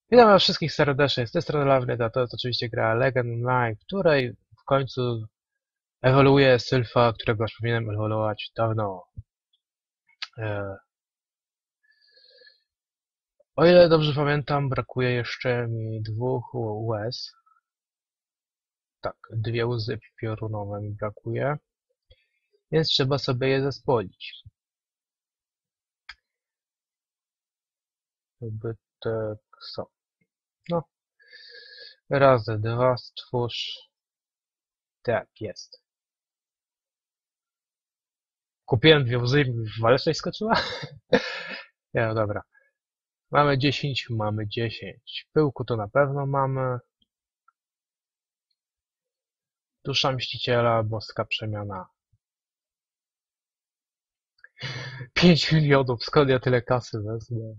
Witam was wszystkich serdecznie, z tej strony Lawreda, to jest oczywiście gra Legend Online, w której w końcu ewoluuje Sylfa, którego już powinienem ewoluować dawno. E, o ile dobrze pamiętam, brakuje jeszcze mi 2 łez. Tak, 2 łzy piorunowe mi brakuje, więc trzeba sobie je zespolić. Jakby tak są. No, razy dwa stwórz. Tak, jest. Kupiłem 2 łzy i w walce skoczyła? Nie, no dobra. Mamy 10, mamy 10. Pyłku to na pewno mamy. Dusza Mściciela, boska przemiana. 5 milionów, skąd ja tyle kasy wezmę?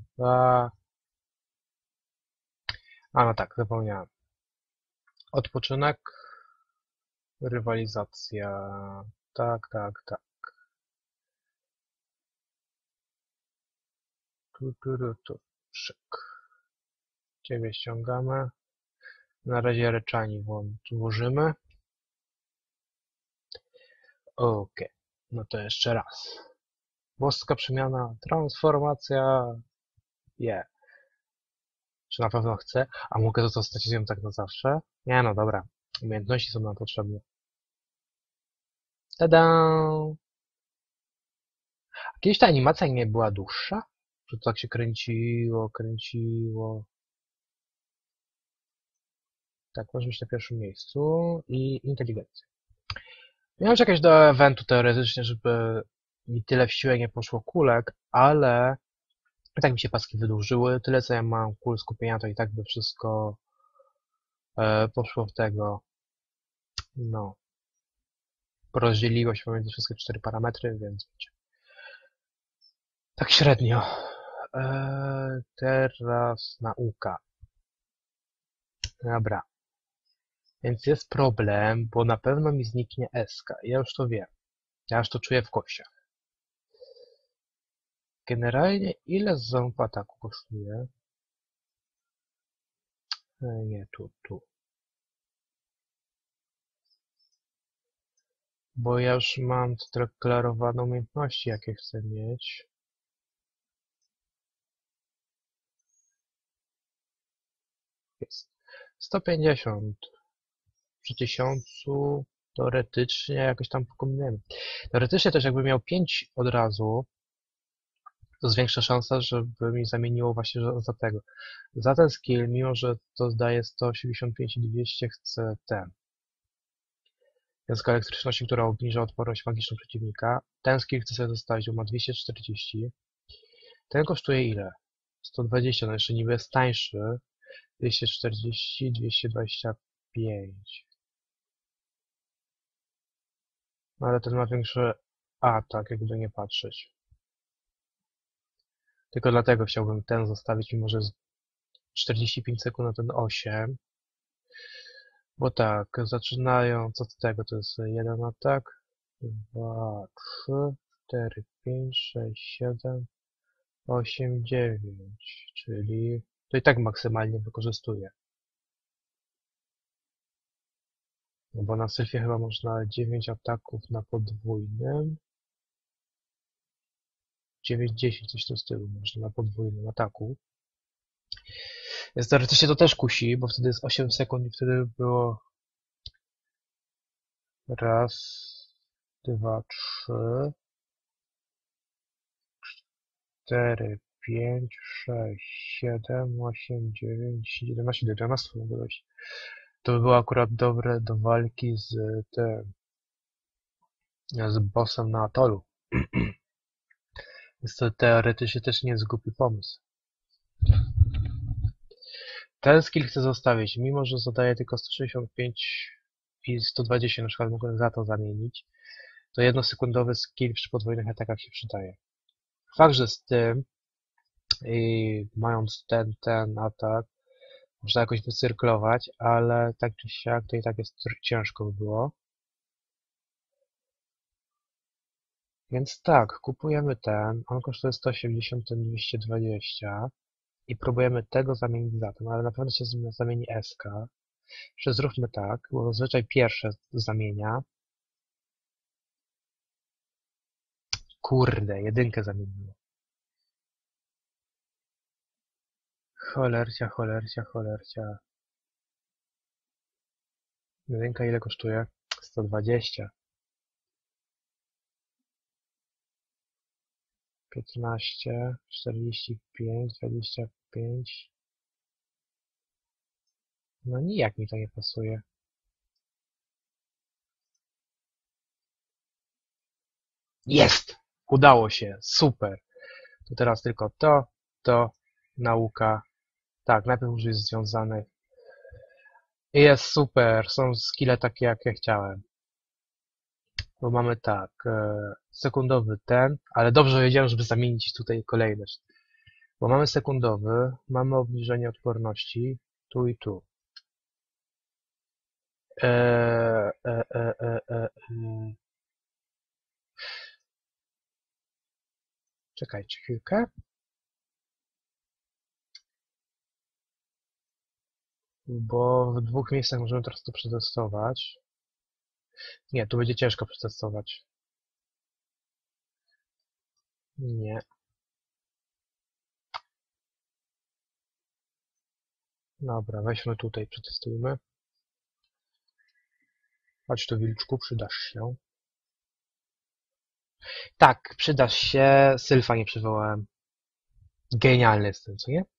A no tak, zapomniałem. Odpoczynek, rywalizacja. Tak, tak, tak. Tu. Szyk. Ciebie ściągamy. Na razie reczani włożymy. Okej. No to jeszcze raz. Boska przemiana, transformacja. Yeah. Czy na pewno chcę? A mogę zostać z nią tak na zawsze? Nie no, dobra. Umiejętności są nam potrzebne. Tada! A kiedyś ta animacja nie była dłuższa? Że to tak się kręciło. Tak, może być na pierwszym miejscu. I inteligencja. Miałem czekać do eventu teoretycznie, żeby mi tyle w siłę nie poszło kulek, ale i tak mi się paski wydłużyły. Tyle co ja mam kul skupienia, to i tak by wszystko poszło w tego. No. Porozdzieliło się pomiędzy wszystkie 4 parametry, więc wiecie. Tak średnio. Teraz nauka. Dobra. Więc jest problem, bo na pewno mi zniknie SK. Ja już to wiem. Ja już to czuję w kościach. Generalnie ile ząb ataku kosztuje? Nie, tu. Bo ja już mam zdeklarowane umiejętności, jakie chcę mieć. Jest. 150 przy 1000 teoretycznie jakoś tam pokombinujemy. Teoretycznie też jakbym miał 5 od razu, to jest większa szansa, żeby mi zamieniło właśnie za tego. Za ten skill, mimo że to zdaje 185 i 200, chcę ten. Wiązka elektryczności, która obniża odporność magiczną przeciwnika. Ten skill chcę sobie zostawić, bo ma 240. Ten kosztuje ile? 120, no jeszcze niby jest tańszy. 240, 225. No ale ten ma większy atak, jakby nie patrzeć. Tylko dlatego chciałbym ten zostawić, mimo że jest 45 sekund na ten 8. Bo tak, zaczynając od tego, to jest jeden atak, 2, 3, 4, 5, 6, 7, 8, 9, czyli to i tak maksymalnie wykorzystuję. No bo na Sylfie chyba można 9 ataków na podwójnym. 9-10, coś w tym stylu można na podwójnym ataku. Więc teoretycznie to też kusi, bo wtedy jest 8 sekund i wtedy było raz, dwa, trzy, 4, 5, 6, 7, 8, 9, 10, 11, 11 mogło dojść. To by było akurat dobre do walki z bossem na atolu. Więc to teoretycznie też nie jest głupi pomysł. Ten skill chcę zostawić, mimo że zadaje tylko 165 i 120 na przykład mogłem za to zamienić, to jednosekundowy skill przy podwójnych atakach się przydaje. Fakt, że z tym i mając ten atak można jakoś wycyrklować, ale tak czy siak to i tak jest ciężko by było. Więc tak, kupujemy ten, on kosztuje 180, ten 220 i próbujemy tego zamienić za ten, ale na pewno się zamieni SK. Jeszcze zróbmy tak, bo zazwyczaj pierwsze zamienia. Kurde, jedynkę zamieniło. Cholercia, cholercia, cholercia. Jedynka ile kosztuje? 120. 15, 45, 25. No nijak mi to nie pasuje. Jest! Udało się, super. To teraz tylko to, nauka. Tak, najpierw użyć związanych. I jest super, są skille takie jak ja chciałem. Bo mamy tak, sekundowy ten, ale dobrze wiedziałem, żeby zamienić tutaj kolejność. Bo mamy sekundowy, mamy obniżenie odporności, tu i tu. E, e, e, e, e, e. Czekajcie chwilkę. Bo w dwóch miejscach możemy teraz to przetestować. Nie, tu będzie ciężko przetestować. Nie. Dobra, weźmy tutaj, przetestujmy. Chodź tu, wilczku, przydasz się. Tak, przydasz się. Sylfa nie przywołałem. Genialny jestem, co nie?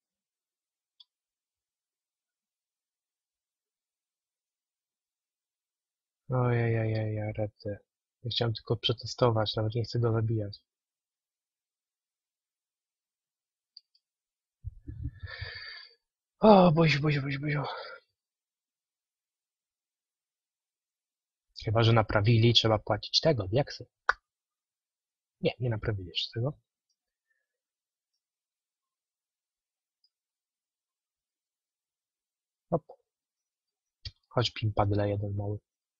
Ojej, rety. Ja chciałem tylko przetestować, nawet nie chcę go zabijać. O, boziu. Chyba, że naprawili, trzeba płacić tego, diaksy. Nie, nie naprawili jeszcze tego. Hop. Chodź, pimpadle jeden mały.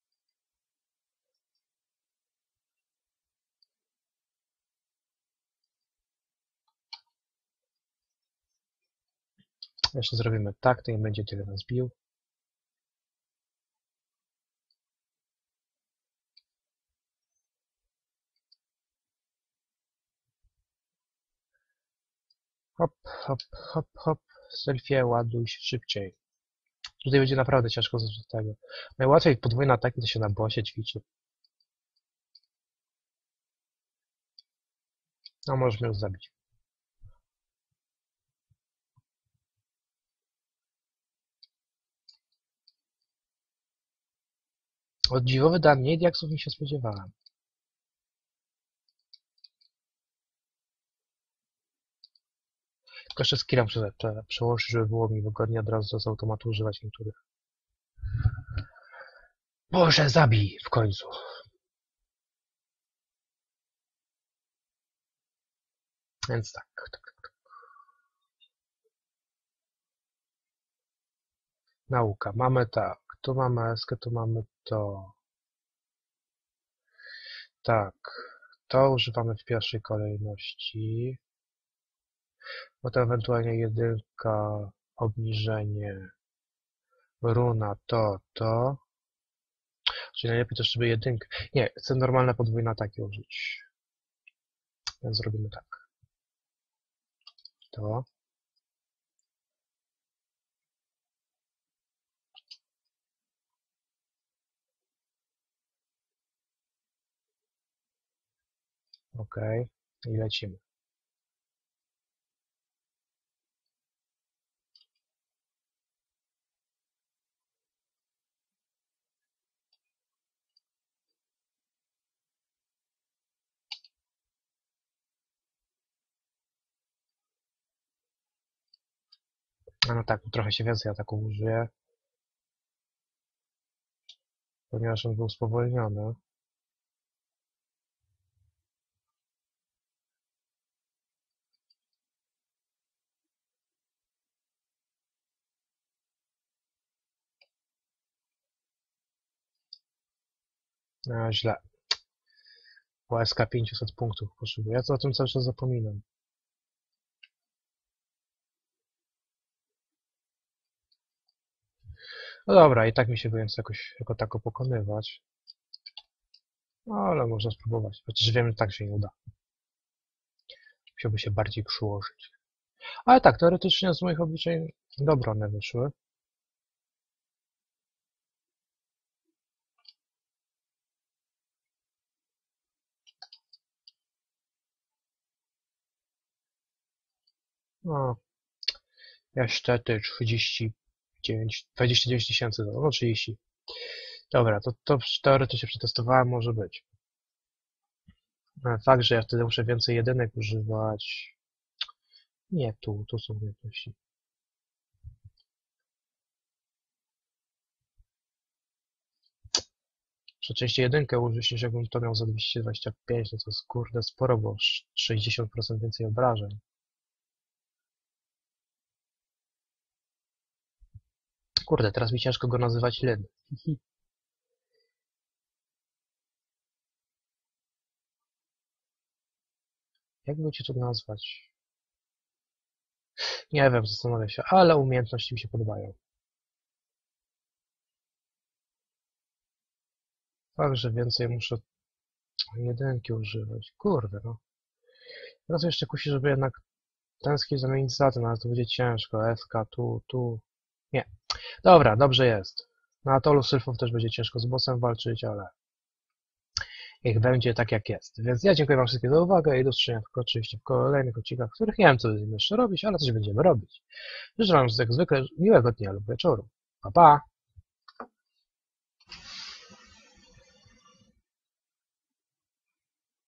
Jeszcze zrobimy tak, to nie będzie tyle nas bił. Hop. Selfie, ładuj się szybciej. Tutaj będzie naprawdę ciężko z tego. Najłatwiej podwójne ataki to się na bossie ćwiczy. No, możesz mnie już zabić. Od dziwowy da mniej diaksów niż się spodziewałem. Tylko jeszcze skilla muszę przełożyć, żeby było mi wygodnie od razu z automatu używać niektórych. Boże, zabij w końcu. Więc tak. Nauka. Mamy tak. Tu mamy eskę, tu mamy to. Tak. To używamy w pierwszej kolejności. Potem ewentualnie jedynka, obniżenie. Runa, to. Czyli najlepiej też, żeby jedynkę. Nie, chcę normalne podwójne ataki użyć. Więc zrobimy tak. To. OK. I lecimy. A no tak, trochę się więcej ataków użyję. Ponieważ on był spowolniony. No, źle. łaska 500 punktów potrzebuję. Ja co o tym cały czas zapominam. No dobra, i tak mi się więc jakoś jako tako pokonywać. No, ale można spróbować. Chociaż wiem, że tak się nie uda. Musiałby się bardziej przyłożyć. Ale tak, teoretycznie z moich obliczeń dobre one wyszły. No, niestety 39, 29 tysięcy, no 30. Dobra, to teoretycznie przetestowałem, może być. Fakt, że ja wtedy muszę więcej jedynek używać. Nie, tu są umiejętności. Muszę częściej jedynkę użyć, niż jakbym to miał za 225, no to jest kurde sporo, bo 60% więcej obrażeń. Kurde, teraz mi ciężko go nazywać Lyn. Jak by cię to nazwać? Nie wiem, zastanawiam się, ale umiejętności mi się podobają. Fakt, że więcej muszę jedynki używać. Kurde, no. Teraz jeszcze kusi, żeby jednak ten skill zamienić za ten, ale to będzie ciężko. SK, tu. Nie. Dobra, dobrze jest. Na atolu sylfów też będzie ciężko z bossem walczyć, ale niech będzie tak jak jest. Więc ja dziękuję wam wszystkim za uwagę i do zobaczenia oczywiście w kolejnych odcinkach, w których nie wiem co będziemy jeszcze robić, ale coś będziemy robić. Życzę wam jak zwykle miłego dnia lub wieczoru. Pa, pa!